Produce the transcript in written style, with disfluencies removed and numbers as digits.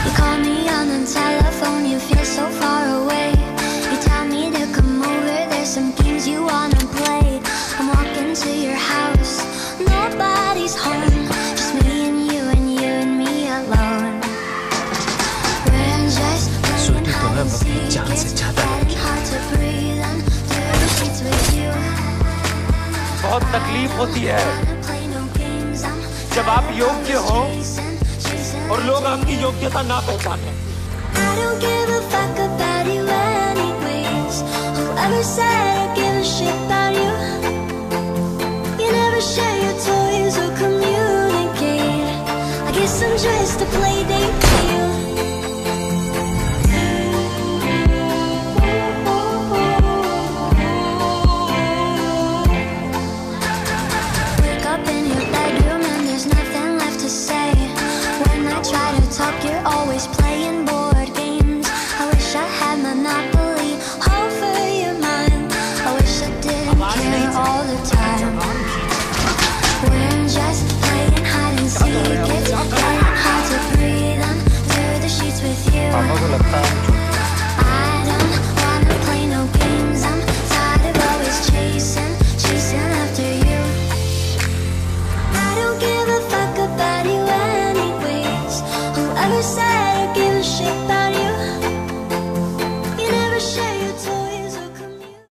You call me on the telephone, you feel so far away. You tell me to come over, there's some games you wanna play. I'm walking to your house, nobody's home, just me and you and you and me alone. We're just playing hide and seek, it's getting hard to breathe under the sheets with you. बहुत तकलीफ होती है जब आप योग्य हो और लोग आपकी योग्यता ना पहचाने। I don't give a fuck about you anyways. Whoever said I give a shit.